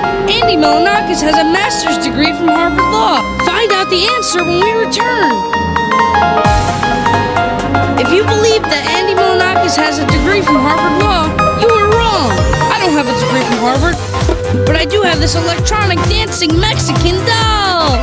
Andy Milonakis has a master's degree from Harvard Law. Find out the answer when we return. If you believe that Andy Milonakis has a degree from Harvard Law, you are wrong. I don't have a degree from Harvard, but I do have this electronic dancing Mexican doll.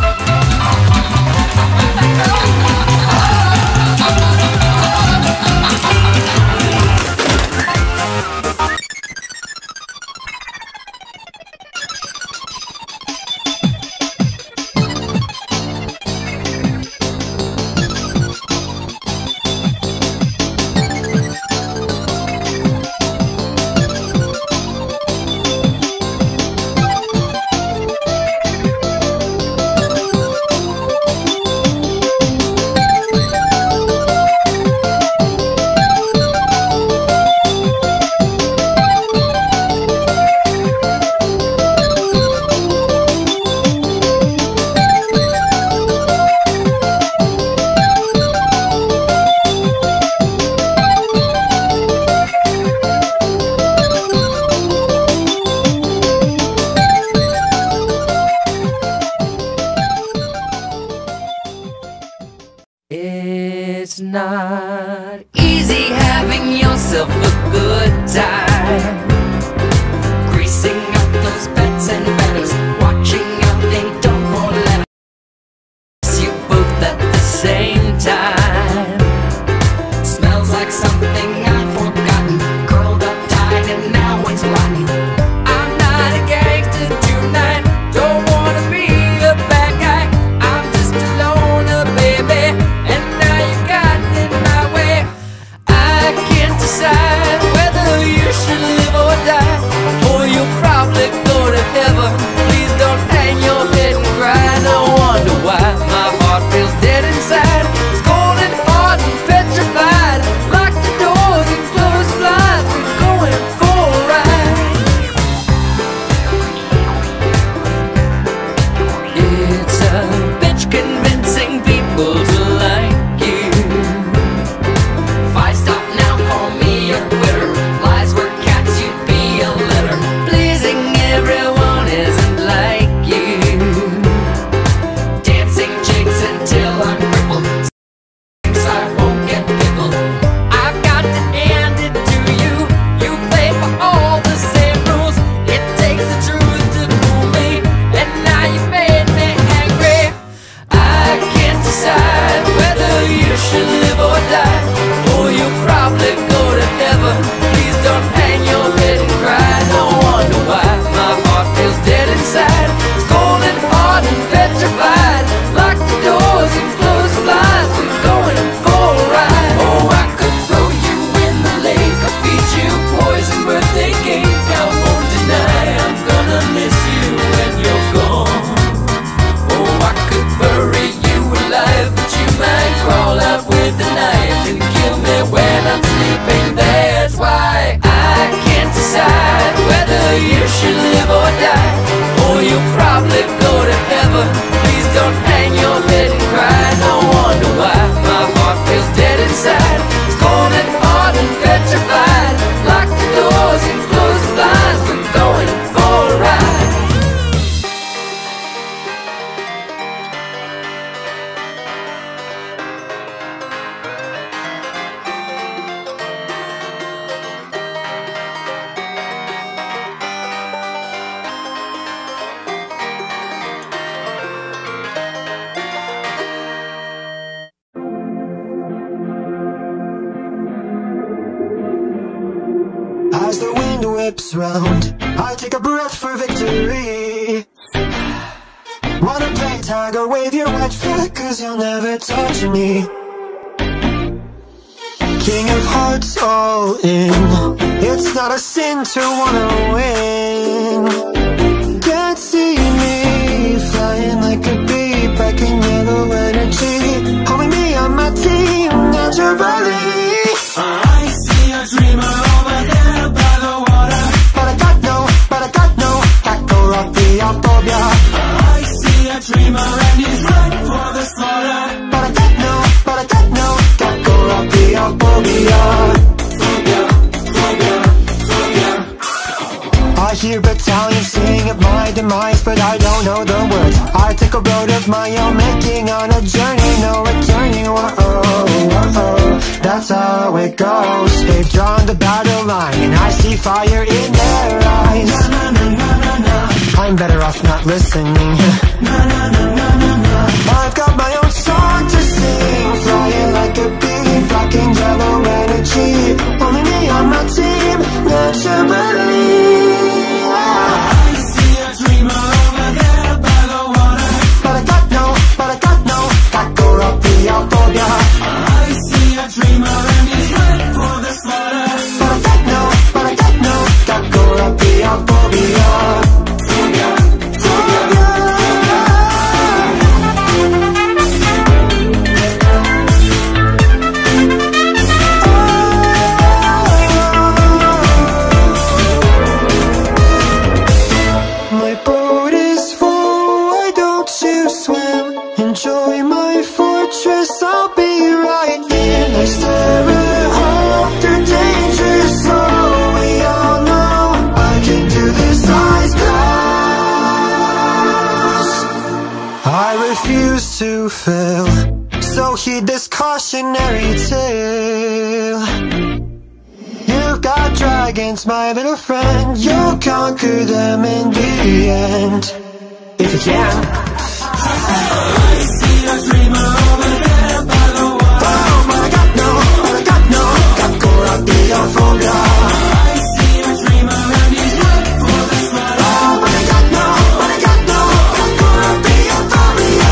It's not easy having yourself a good time, greasing up those beds and batters, watching out they don't fall let us you both at the same time. Smells like something I've forgotten, curled up tight and now it's rotten. I'm not a gangster tonight, don't wanna be a bad guy. I'm just a loner, baby, and now you got in my way. I can't decide whether you should live or die, or you'll probably go to heaven. Please don't hang your head and cry. No wonder why my heart feels dead inside. It's cold and hard and petrified. Lock the doors and close the blinds. We're going for a ride. It's a bitch convincing people to like you. If I stop now, call me a quitter. Lies were cats, you'd be a litter. Pleasing everyone isn't like you. Dancing jigs until I'm crippled, I won't get pickled. I've got to hand it to you. You play for all the same rules. It takes the truth to fool me, and now you made me angry. I can't decide whether you should live or die, or you'll probably go to heaven. Please don't hang your head and cry. No wonder why my heart feels dead inside. It's cold and hard and petrified. Lock the doors and close the blinds. We're going for a ride. Oh, I could throw you in the lake or feed you poison birthday cake. I won't deny I'm gonna miss you when you're gone. Oh, I could bury you alive, but you might crawl out with a knife and kill me when I'm sleeping. That's why I can't decide whether you should live or die, or you'll probably go to heaven. Please don't hang your head and cry. No wonder why my heart feels dead inside. It's cold and hard and petrified. Lock the doors and close the blinds. We're going for a ride. As the wind whips round, I take a breath for victory. Wanna play tag or wave your white flag, cause you'll never touch me. King of hearts all in, it's not a sin to wanna win. Can't see me flying like a bee, packing yellow energy. Holding me on my team naturally. I see a dreamer over there by the water, but I got no Cacorophiaphobia. I see a dreamer and he's ready for the slaughter, But I got no Cacorophiaphobia. phobia, phobia, phobia. I hear battalions sing at my own making, on a journey, no returning. Whoa, that's how it goes. They've drawn the battle line, and I see fire in their eyes. I'm better off not listening. I've got my own song to sing, flying like a bee, black and yellow energy. Only me on my team, naturally. I see a dreamer over there by the water. But I got no, Kakorapiaphobia. I see a dreamer and he's ready for the slaughter. But I got no, Kakorapiaphobia. Enjoy my fortress, I'll be right in. I stare at all the dangerous zone. We all know I can do this, eyes closed. I refuse to fail, so heed this cautionary tale. You've got dragons, my little friend. You'll conquer them in the end, if you can. I see a dreamer over there by the water. Oh, but I got no, Kakorapiaphobia. I see a dreamer and he's ready for the slaughter. Oh, but I got no, Kakorapiaphobia.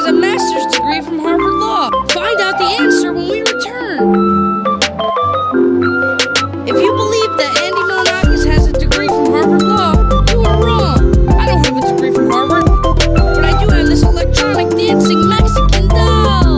has a master's degree from Harvard Law. Find out the answer when we return. If you believe that Andy Milonakis has a degree from Harvard Law, you are wrong. I don't have a degree from Harvard, but I do have this electronic dancing Mexican doll.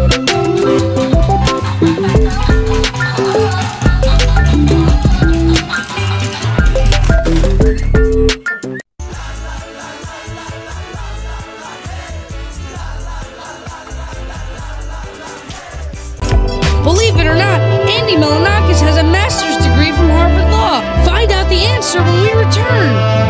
Believe it or not, Andy Milonakis has a master's degree from Harvard Law. Find out the answer when we return.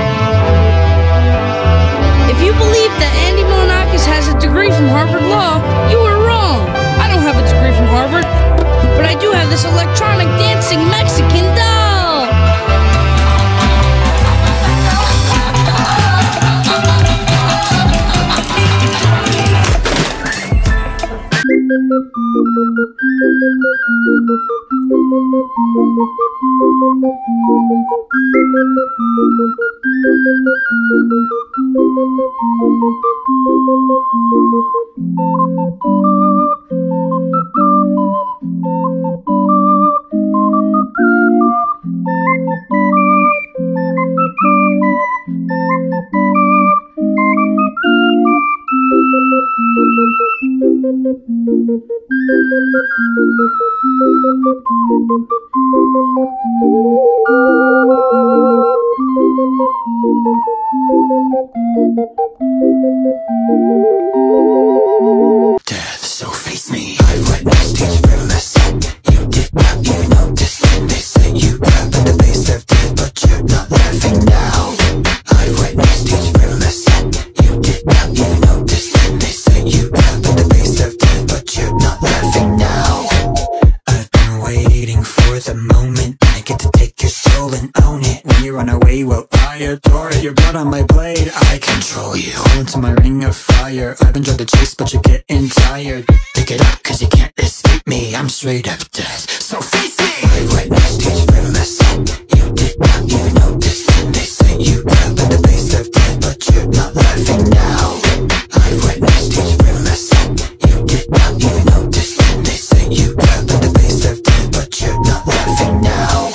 If you believe that Andy Milonakis has a degree from Harvard Law, you are wrong. I don't have a degree from Harvard, but I do have this electronic dancing Mexican doll. Death, so face me. I've witnessed each fearless act. You did not even notice when they say you have the face of death, but you're not laughing now. I've witnessed each fearless act. You did not even notice when they say you have the face of death, but you're not laughing now. I've been waiting for the moment I get to take your soul and own it. When you run away, well, I adore it. Your blood on my blade, I control you. Fall into my ring of fire. I've enjoyed the chase, but you're getting tired. Pick it up, cause you can't escape me. I'm straight up death, so face me. I've witnessed each fearless act. You did not even notice when they say you have the face of death, but you're not laughing now. I've witnessed each fearless act. You did not even notice when they say you have the face of death, but you're not laughing now.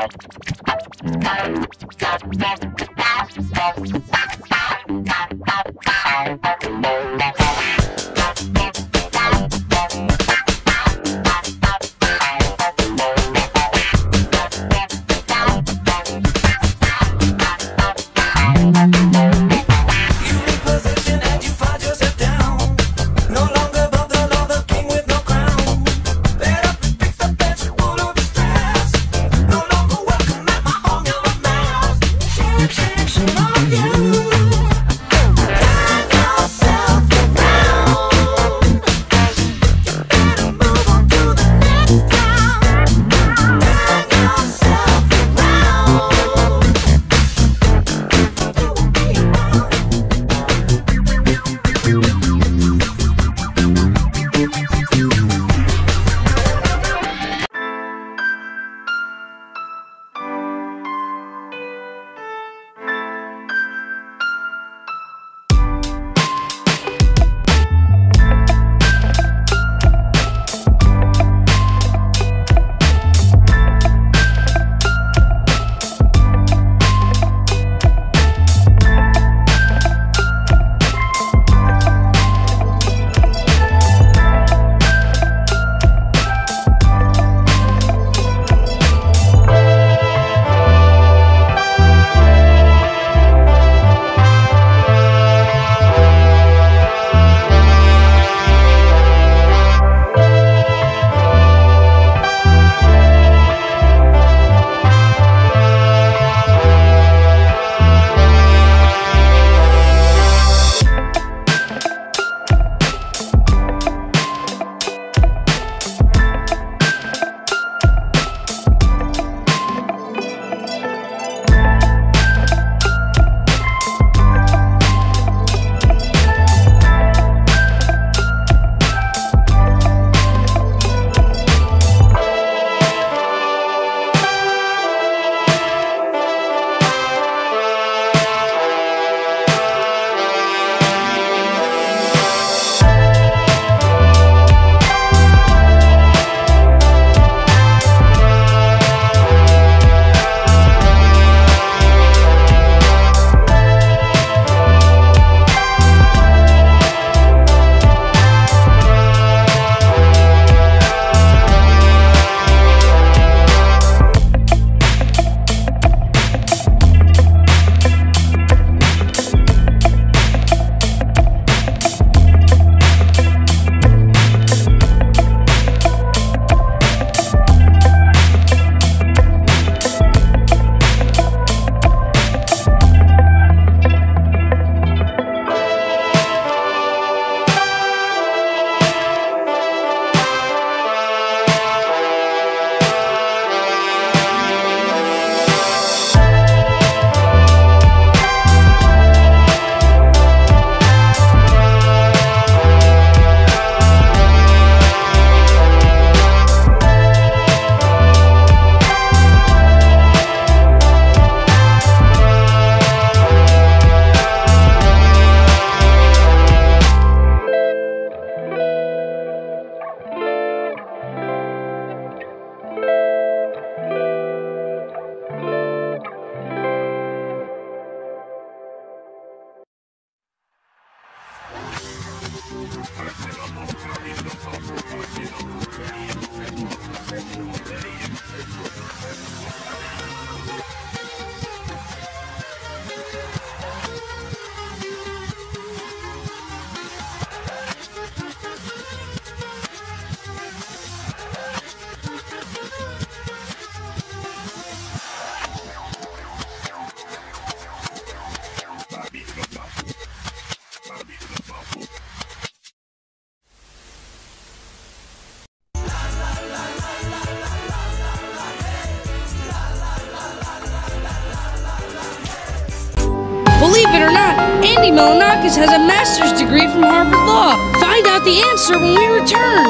Believe it or not, Andy Milonakis has a master's degree from Harvard Law. Find out the answer when we return.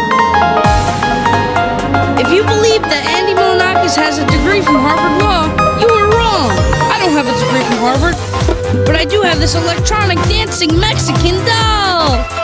If you believe that Andy Milonakis has a degree from Harvard Law, you are wrong. I don't have a degree from Harvard, but I do have this electronic dancing Mexican doll.